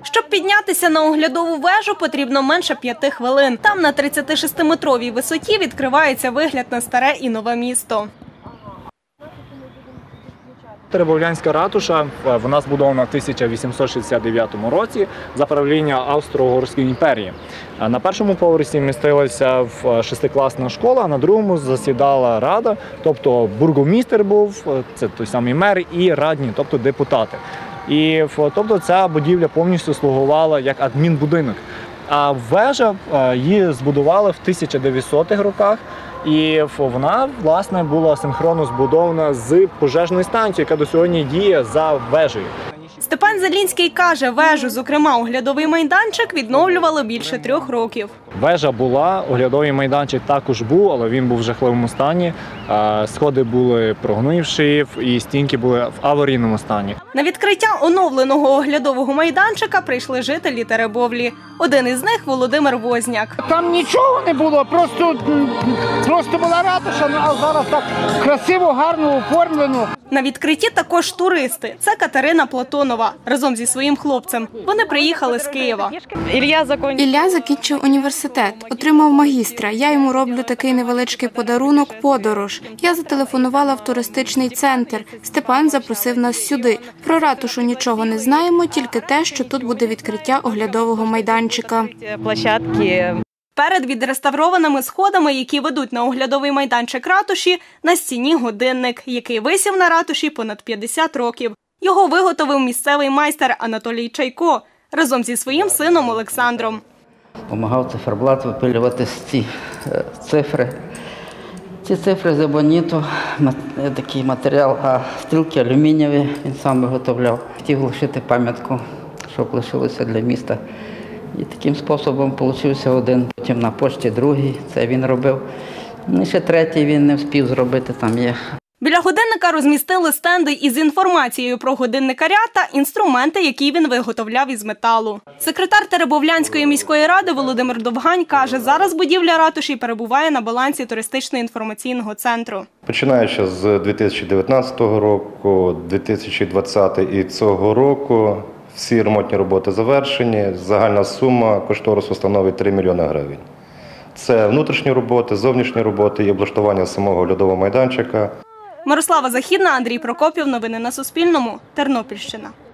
Щоб піднятися на оглядову вежу, потрібно менше 5 хвилин. Там на 36-метровій висоті відкривається вигляд на старе і нове місто. Теребовлянська ратуша, вона збудована в 1869 році за правління Австро-Угорської імперії. На першому поверсі містилася шестикласна школа, а на другому засідала рада, тобто бургомістер був, це той самий мер, і радні, тобто депутати. І тобто ця будівля повністю слугувала як адмінбудинок. А вежа її збудували в 1900-х роках. І вона, власне, була синхронно збудована з пожежною станцією, яка до сьогодні діє за вежею. Степан Залінський каже, вежу, зокрема оглядовий майданчик, відновлювали більше 3 років. Вежа була, оглядовий майданчик також був, але він був в жахливому стані. Сходи були прогнивші і стінки були в аварійному стані. На відкриття оновленого оглядового майданчика прийшли жителі Теребовлі. Один із них – Володимир Возняк. Там нічого не було, просто була ратуша, а зараз так красиво, гарно оформлено. На відкритті також туристи. Це Катерина Платонова разом зі своїм хлопцем. Вони приїхали з Києва. Ілля закінчив університет, отримав магістра. Я йому роблю такий невеличкий подарунок – подорож. Я зателефонувала в туристичний центр. Степан запросив нас сюди. Про ратушу нічого не знаємо, тільки те, що тут буде відкриття оглядового майданчика. Перед відреставрованими сходами, які ведуть на оглядовий майданчик ратуші, на стіні годинник, який висів на ратуші понад 50 років. Його виготовив місцевий майстер Анатолій Чайко разом зі своїм сином Олександром. Помагав циферблат випилювати ці цифри. Ці цифри з ебоніту, такий матеріал, а стрілки алюмінієві він сам виготовляв. Хотів лишити пам'ятку, щоб лишилося для міста. І таким способом вийшов один, потім на пошті другий, це він робив. І ще третій він не встиг зробити, там є. Біля годинника розмістили стенди із інформацією про годинникаря та інструменти, які він виготовляв із металу. Секретар Теребовлянської міської ради Володимир Довгань каже, зараз будівля ратуші перебуває на балансі туристично-інформаційного центру. Починаючи з 2019 року, 2020 і цього року, всі ремонтні роботи завершені, загальна сума кошторису становить 3 мільйони гривень. Це внутрішні роботи, зовнішні роботи і облаштування самого оглядового майданчика. Мирослава Західна, Андрій Прокопів. Новини на Суспільному. Тернопільщина.